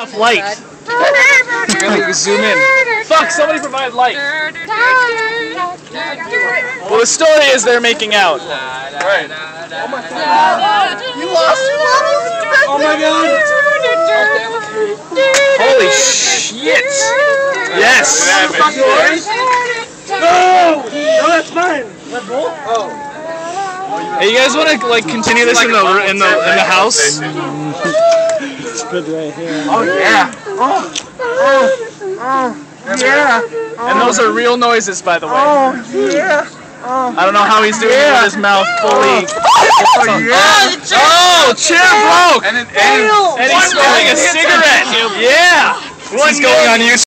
Light. Really, zoom in. Fuck, somebody provide light. Well, the story is they're making out. Right. Oh my god. You lost. Oh my god. Holy shit. Yes. No, that's mine. Red Bull? Oh. Hey, you guys want to like continue this in the house? It's good right here. Oh yeah. Yeah. And those are real noises, by the way. Oh yeah. I don't know how he's doing it with his mouth fully. Oh yeah. Oh, chair broke. And he's smoking a cigarette. Yeah. This is going on YouTube.